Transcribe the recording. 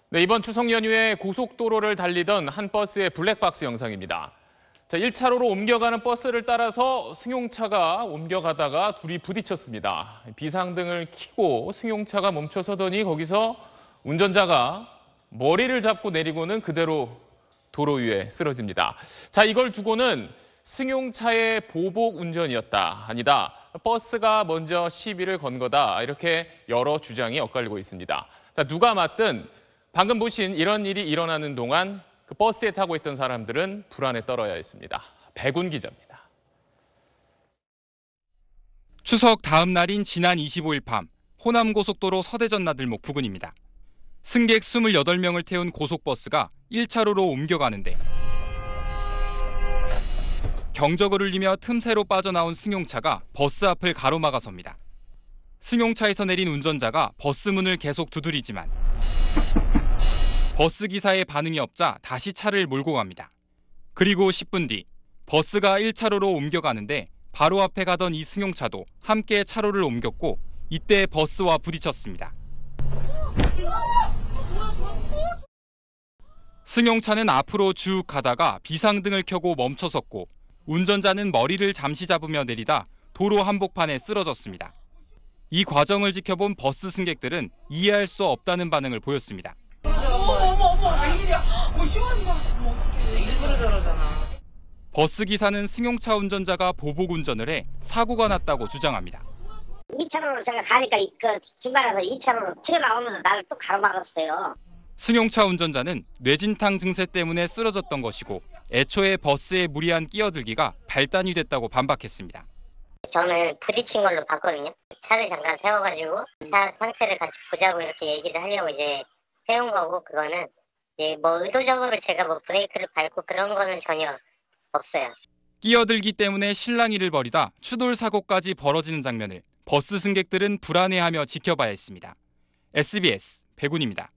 네, 이번 추석 연휴에 고속도로를 달리던 한 버스의 블랙박스 영상입니다. 1차로로 옮겨가는 버스를 따라서 승용차가 옮겨가다가 둘이 부딪혔습니다. 비상등을 켜고 승용차가 멈춰서더니 거기서 운전자가 머리를 잡고 내리고는 그대로 도로 위에 쓰러집니다. 이걸 두고는 승용차의 보복 운전이었다, 아니다, 버스가 먼저 시비를 건 거다, 이렇게 여러 주장이 엇갈리고 있습니다. 누가 맞든 방금 보신 이런 일이 일어나는 동안 그 버스에 타고 있던 사람들은 불안에 떨어야 했습니다. 백운 기자입니다. 추석 다음 날인 지난 25일 밤 호남고속도로 서대전 나들목 부근입니다. 승객 28명을 태운 고속버스가 1차로로 옮겨가는데 경적을 울리며 틈새로 빠져나온 승용차가 버스 앞을 가로막아섭니다. 승용차에서 내린 운전자가 버스 문을 계속 두드리지만 버스 기사의 반응이 없자 다시 차를 몰고 갑니다. 그리고 10분 뒤 버스가 1차로로 옮겨가는데 바로 앞에 가던 이 승용차도 함께 차로를 옮겼고 이때 버스와 부딪혔습니다. 승용차는 앞으로 쭉 가다가 비상등을 켜고 멈춰섰고 운전자는 머리를 잠시 잡으며 내리다 도로 한복판에 쓰러졌습니다. 이 과정을 지켜본 버스 승객들은 이해할 수 없다는 반응을 보였습니다. 어머, 웬일이야? 시원하다. 어떡해. 일부러 저러잖아. 버스 기사는 승용차 운전자가 보복 운전을 해 사고가 났다고 주장합니다. 2차로로 제가 가니까 그 중간에서 2차로로 튀어나오면서 나를 또 가로막았어요. 승용차 운전자는 뇌진탕 증세 때문에 쓰러졌던 것이고 애초에 버스에 무리한 끼어들기가 발단이 됐다고 반박했습니다. 저는 부딪힌 걸로 봤거든요. 차를 잠깐 세워가지고 차 상태를 같이 보자고 이렇게 얘기를 하려고 이제 세운 거고, 그거는 의도적으로 제가 브레이크를 밟고 그런 거는 전혀 없어요. 끼어들기 때문에 실랑이를 벌이다 추돌 사고까지 벌어지는 장면을 버스 승객들은 불안해하며 지켜봐야 했습니다. SBS 백운입니다.